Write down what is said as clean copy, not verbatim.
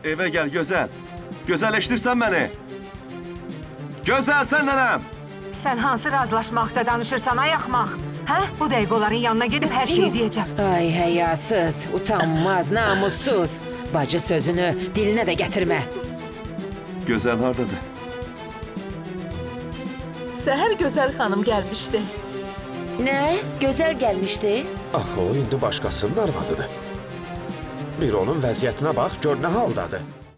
Evə gəl, gözəl. Gözəl, eşidirsən məni? Gözəl, sən nənəm! Sən hansı razılaşmaqda danışırsan, ay axmaq? Hə? Bu dəqiqə onların yanına gedib hər şeyi deyəcəm. Ay həyasız, utanmaz, namussuz. Bacı sözünü dilinə də gətirmə. Gözəl hardadır? Səhər Gözəl xanım gəlmişdi. Nə? Gözəl gəlmişdi? Axı o indi başqasının arvadıdır. Bir onun vəziyyətinə bax, gör nə haldadır.